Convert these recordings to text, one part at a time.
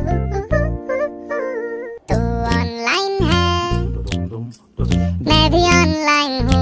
तू ऑनलाइन है, मैं भी ऑनलाइन हूँ।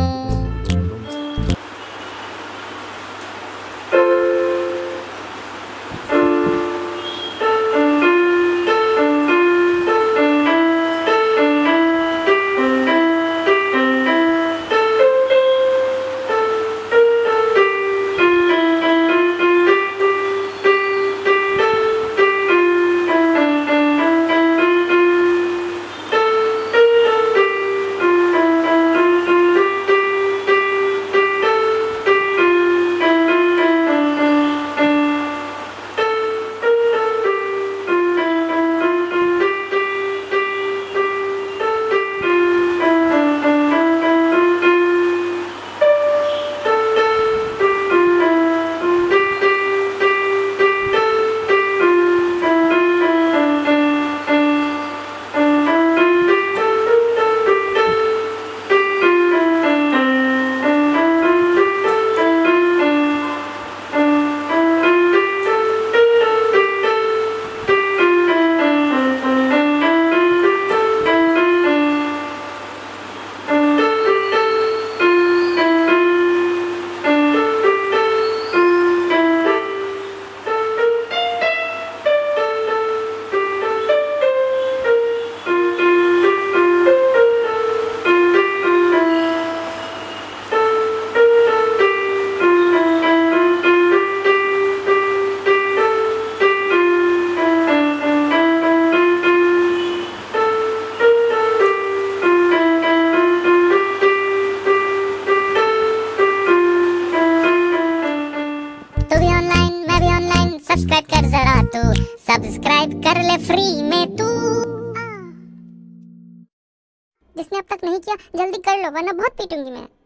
तू भी ऑनलाइन, मैं भी ऑनलाइन, सब्सक्राइब कर जरा तू, सब्सक्राइब कर ले फ्री में तू। जिसने अब तक नहीं किया जल्दी कर लो वरना बहुत पीटूंगी मैं।